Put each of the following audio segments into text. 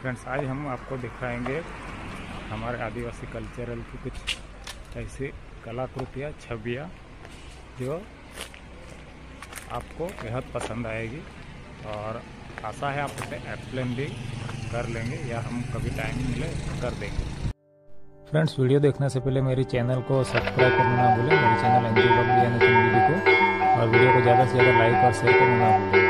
Friends, आज हम आपको दिखाएंगे हमारे आदिवासी कल्चरल की कुछ ऐसी कलाकृतियाँ, छवियाँ जो आपको बेहद पसंद आएगी और आशा है आप उसे एक्सप्लेन भी कर लेंगे या हम कभी टाइम मिले कर देंगे। फ्रेंड्स, वीडियो देखने से पहले मेरे चैनल को सब्सक्राइब करना ना भूलें। मेरे चैनल एनजी ब्लॉग भी यानी वीडियो को और वीडियो को ज़्यादा से ज़्यादा लाइक और शेयर करना ना भूलें।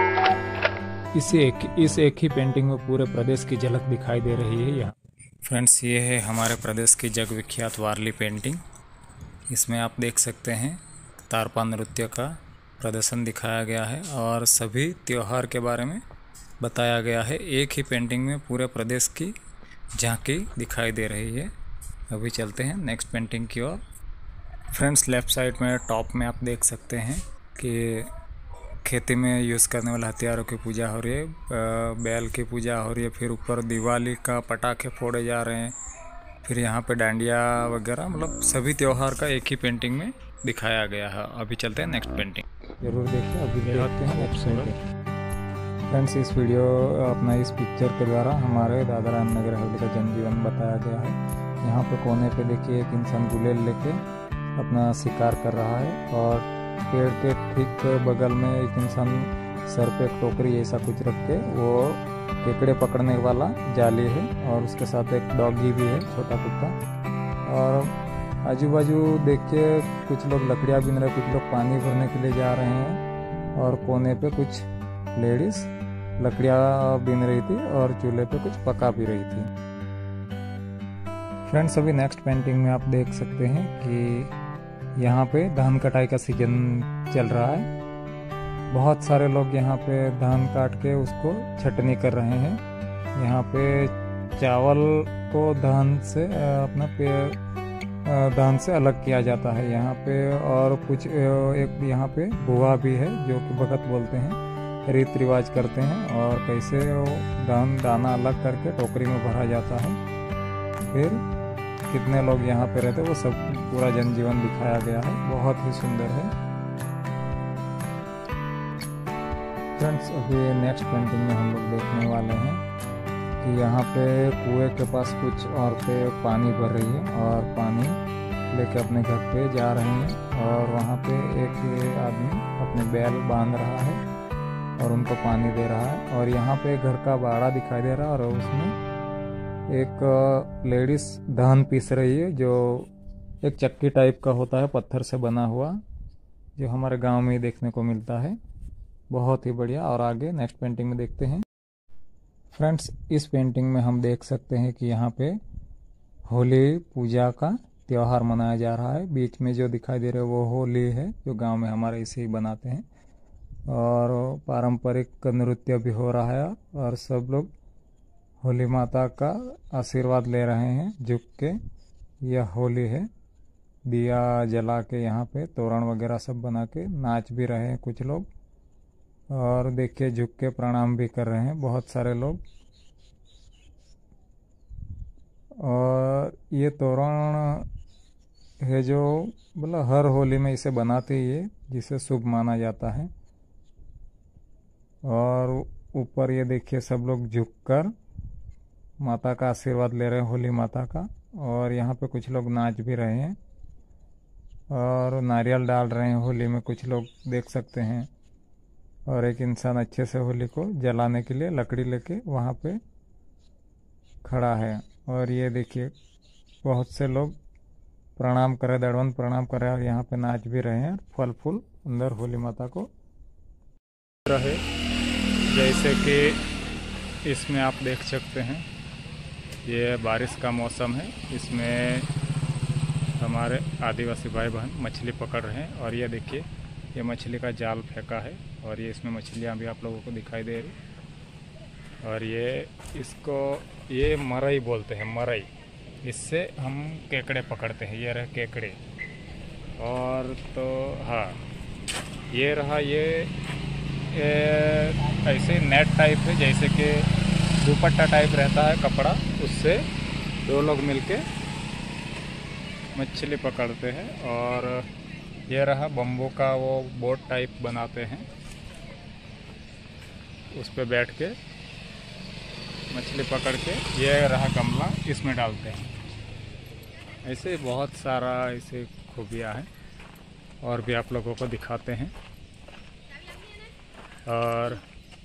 इस एक ही पेंटिंग में पूरे प्रदेश की झलक दिखाई दे रही है यहाँ। फ्रेंड्स, ये है हमारे प्रदेश की जग विख्यात वारली पेंटिंग। इसमें आप देख सकते हैं तारपा नृत्य का प्रदर्शन दिखाया गया है और सभी त्योहार के बारे में बताया गया है। एक ही पेंटिंग में पूरे प्रदेश की झांकी दिखाई दे रही है। अभी चलते हैं नेक्स्ट पेंटिंग की ओर। फ्रेंड्स, लेफ़्ट साइड में टॉप में आप देख सकते हैं कि खेती में यूज़ करने वाले हथियारों की पूजा हो रही है, बैल की पूजा हो रही है। फिर ऊपर दिवाली का पटाखे फोड़े जा रहे हैं। फिर यहाँ पे डांडिया वगैरह, मतलब सभी त्यौहार का एक ही पेंटिंग में दिखाया गया है। अभी चलते हैं नेक्स्ट पेंटिंग। जरूर देखिए, अभी देखते हैं नेक्स्ट पेंटिंग। फ्रेंड्स, इस वीडियो अपना इस पिक्चर के द्वारा हमारे दादा राम नगर हवेली का जनजीवन बताया गया है। यहाँ पे कोने पे देखिए एक इंसान गुलेल लेके अपना शिकार कर रहा है और पेड़ के ठीक बगल में एक इंसान सर पे एक टोकरी ऐसा कुछ रख के वो केकड़े पकड़ने वाला जाली है और उसके साथ एक डॉगी भी है, छोटा कुत्ता। और आजू बाजू देखिए कुछ लोग लकड़ियाँ बीन रहे, कुछ लोग पानी भरने के लिए जा रहे हैं और कोने पे कुछ लेडीज लकड़ियाँ बीन रही थी और चूल्हे पे कुछ पका भी रही थी। फ्रेंड्स, अभी नेक्स्ट पेंटिंग में आप देख सकते हैं कि यहाँ पे धान कटाई का सीजन चल रहा है। बहुत सारे लोग यहाँ पे धान काट के उसको छटनी कर रहे हैं। यहाँ पे चावल को धान से धान से अलग किया जाता है यहाँ पे। और कुछ एक यहाँ पे बुआ भी है जो कि भगत बोलते हैं, रीत रिवाज करते हैं और कैसे धान दाना अलग करके टोकरी में भरा जाता है। फिर कितने लोग यहाँ पे रहते हैं वो सब पूरा जनजीवन दिखाया गया है, बहुत ही सुंदर है। फ्रेंड्स, अभी नेक्स्ट पेंटिंग में हम लोग देखने वाले हैं कि यहाँ पे कुएं के पास कुछ औरतें पानी भर रही है और पानी लेके अपने घर पे जा रहे हैं और वहाँ पे एक आदमी अपने बैल बांध रहा है और उनको पानी दे रहा है। और यहाँ पे घर का बाड़ा दिखाई दे रहा है और उसमें एक लेडीज धान पीस रही है, जो एक चक्की टाइप का होता है पत्थर से बना हुआ, जो हमारे गांव में ही देखने को मिलता है। बहुत ही बढ़िया। और आगे नेक्स्ट पेंटिंग में देखते हैं। फ्रेंड्स, इस पेंटिंग में हम देख सकते हैं कि यहाँ पे होली पूजा का त्यौहार मनाया जा रहा है। बीच में जो दिखाई दे रहा है वो होली है, जो गांव में हमारे इसे ही बनाते हैं और पारंपरिक नृत्य भी हो रहा है और सब लोग होली माता का आशीर्वाद ले रहे हैं झुक के। यह होली है। दिया जला के यहाँ पे तोरण वगैरह सब बना के नाच भी रहे हैं कुछ लोग और देखिए झुक के प्रणाम भी कर रहे हैं बहुत सारे लोग। और ये तोरण है जो मतलब हर होली में इसे बनाते ही है, जिसे शुभ माना जाता है। और ऊपर ये देखिए सब लोग झुककर माता का आशीर्वाद ले रहे हैं, होली माता का। और यहाँ पे कुछ लोग नाच भी रहे हैं और नारियल डाल रहे हैं होली में, कुछ लोग देख सकते हैं। और एक इंसान अच्छे से होली को जलाने के लिए लकड़ी लेके वहाँ पे खड़ा है। और ये देखिए बहुत से लोग प्रणाम कर रहे, दंडवत प्रणाम कर रहे हैं और यहाँ पे नाच भी रहे हैं। फल फूल अंदर होली माता को रहे, जैसे कि इसमें आप देख सकते हैं ये बारिश का मौसम है। इसमें हमारे आदिवासी भाई बहन मछली पकड़ रहे हैं और ये देखिए ये मछली का जाल फेंका है और ये इसमें मछलियां भी आप लोगों को दिखाई दे रही। और ये मरई बोलते हैं, मरई। इससे हम केकड़े पकड़ते हैं। ये रहे केकड़े। और तो हाँ, ये रहा ये ऐसे नेट टाइप है, जैसे कि दुपट्टा टाइप रहता है कपड़ा, उससे दो लोग मिलके मछली पकड़ते हैं। और ये रहा बम्बू का वो बोट टाइप बनाते हैं, उस पे बैठ के मछली पकड़ के, ये रहा गमला, इसमें डालते हैं। ऐसे बहुत सारा ऐसे खूबियाँ हैं और भी आप लोगों को दिखाते हैं। और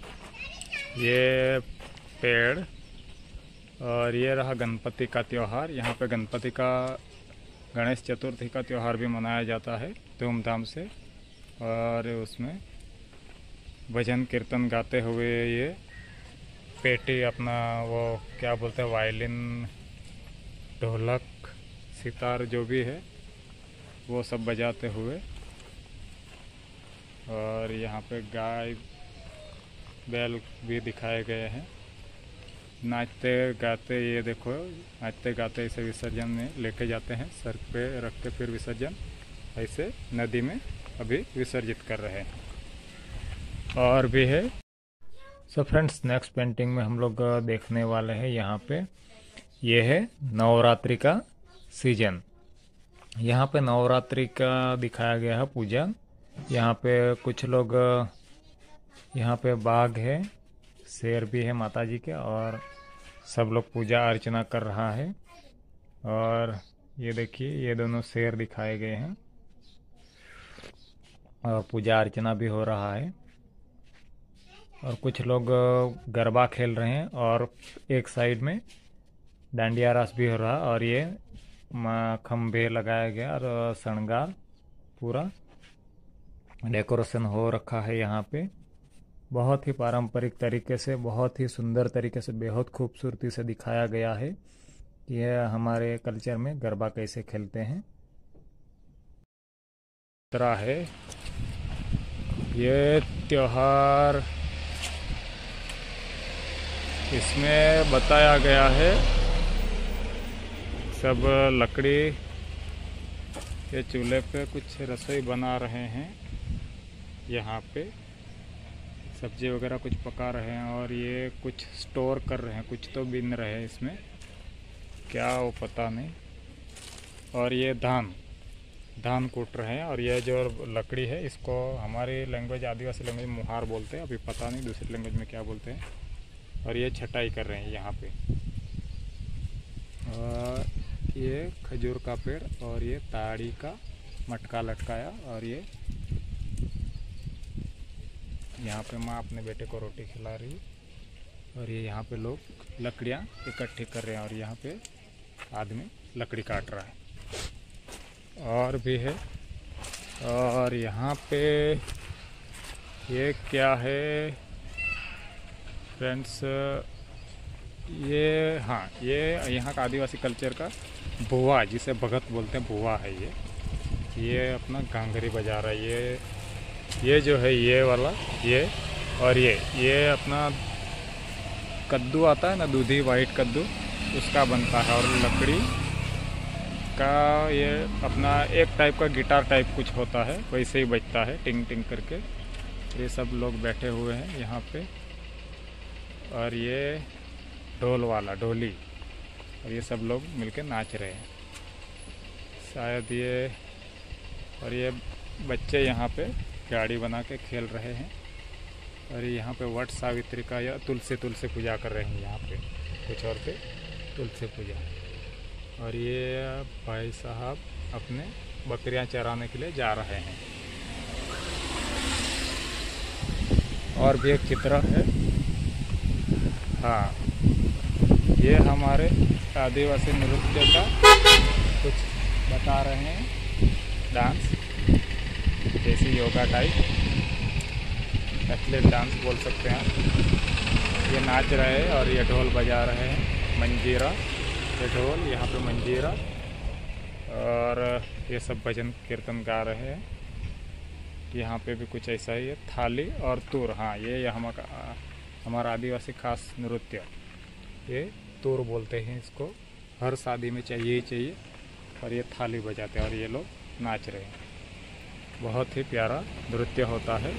ये पेड़, और ये रहा गणपति का त्यौहार। यहाँ पे गणपति का, गणेश चतुर्थी का त्यौहार भी मनाया जाता है धूमधाम से। और उसमें भजन कीर्तन गाते हुए ये पेटी अपना वो क्या बोलते हैं, वायलिन, ढोलक, सितार जो भी है वो सब बजाते हुए। और यहाँ पे गाय बैल भी दिखाए गए हैं नाचते गाते। ये देखो, नाचते गाते इसे विसर्जन में लेके जाते हैं, सर पे रख के फिर विसर्जन ऐसे नदी में अभी विसर्जित कर रहे हैं। और भी है। सो फ्रेंड्स, नेक्स्ट पेंटिंग में हम लोग देखने वाले हैं यहाँ पे, ये है नवरात्रि का सीजन। यहाँ पे नवरात्रि का दिखाया गया है पूजा। यहाँ पे कुछ लोग, यहाँ पे बाघ है, शेर भी है माता जी के, और सब लोग पूजा अर्चना कर रहा है। और ये देखिए, ये दोनों शेर दिखाए गए हैं और पूजा अर्चना भी हो रहा है। और कुछ लोग गरबा खेल रहे हैं और एक साइड में डांडिया रास भी हो रहा है। और ये खंभे लगाया गया और श्रृंगार पूरा डेकोरेशन हो रखा है। यहाँ पे बहुत ही पारंपरिक तरीके से, बहुत ही सुंदर तरीके से, बेहद खूबसूरती से दिखाया गया है कि यह हमारे कल्चर में गरबा कैसे खेलते हैं। तरह है ये त्योहार, इसमें बताया गया है सब लकड़ी के चूल्हे पे कुछ रसोई बना रहे हैं। यहाँ पे सब्जी वगैरह कुछ पका रहे हैं और ये कुछ स्टोर कर रहे हैं, कुछ तो बिन रहे हैं इसमें, क्या वो पता नहीं। और ये धान कूट रहे हैं। और ये जो लकड़ी है इसको हमारी लैंग्वेज, आदिवासी लैंग्वेज में मुहार बोलते हैं, अभी पता नहीं दूसरी लैंग्वेज में क्या बोलते हैं। और ये छटाई कर रहे हैं यहाँ पे। और ये खजूर का पेड़ और ये ताड़ी का मटका लटकाया। और ये यहाँ पे माँ अपने बेटे को रोटी खिला रही है। और ये यहाँ पे लोग लकड़ियाँ इकट्ठी कर रहे हैं और यहाँ पे आदमी लकड़ी काट रहा है। और भी है। और यहाँ पे ये क्या है फ्रेंड्स, ये हाँ, ये यहाँ का आदिवासी कल्चर का बुआ, जिसे भगत बोलते हैं, बुआ है ये अपना घांगरी बजा रहा है। ये जो है ये वाला, ये और ये अपना कद्दू आता है ना, दूधी वाइट कद्दू, उसका बनता है। और लकड़ी का ये अपना एक टाइप का गिटार टाइप कुछ होता है, वैसे ही बजता है टिंग टिंग करके। ये सब लोग बैठे हुए हैं यहाँ पे। और ये ढोल वाला, ढोली, और ये सब लोग मिलके नाच रहे हैं शायद ये। और ये बच्चे यहाँ पे गाड़ी बना के खेल रहे हैं। और यहाँ पे वट सावित्री का या तुलसी पूजा कर रहे हैं यहाँ पे कुछ और पे, तुलसी पूजा। और ये भाई साहब अपने बकरियां चराने के लिए जा रहे हैं। और भी एक चित्र है। हाँ, ये हमारे आदिवासी नृत्य का कुछ बता रहे हैं, डांस, जैसे योगा टाइप, एथलेट डांस बोल सकते हैं आप। ये नाच रहे हैं और ये ढोल बजा रहे हैं, मंजीरा, ये ढोल, यहाँ पे मंजीरा। और ये सब भजन कीर्तन गा रहे हैं। यहाँ पे भी कुछ ऐसा ही है, थाली और तूर। हाँ, ये हमारा आदिवासी खास नृत्य, ये तूर बोलते हैं इसको, हर शादी में चाहिए ही चाहिए। और ये थाली बजाते हैं और ये लोग नाच रहे हैं। बहुत ही प्यारा नृत्य होता है।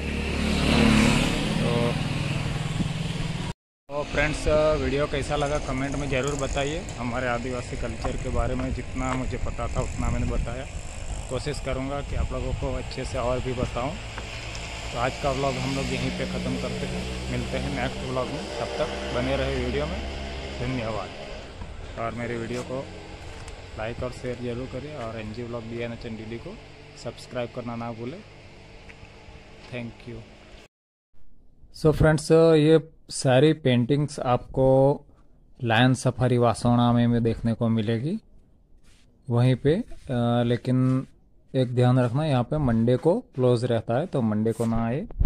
तो फ्रेंड्स, वीडियो कैसा लगा कमेंट में ज़रूर बताइए। हमारे आदिवासी कल्चर के बारे में जितना मुझे पता था उतना मैंने बताया। कोशिश करूँगा कि आप लोगों को अच्छे से और भी बताऊँ। तो आज का व्लॉग हम लोग यहीं पे ख़त्म करते हैं, मिलते हैं नेक्स्ट व्लॉग में। तब तक बने रहे वीडियो में। धन्यवाद। और मेरे वीडियो को लाइक और शेयर ज़रूर करें और NG व्लॉग DNHNDD को सब्सक्राइब करना ना भूलें। Thank you. सो फ्रेंड्स, ये सारी पेंटिंग्स आपको लायन सफारी वासोना में देखने को मिलेगी वहीं पे। लेकिन एक ध्यान रखना, यहाँ पे मंडे को क्लोज रहता है, तो मंडे को ना आए।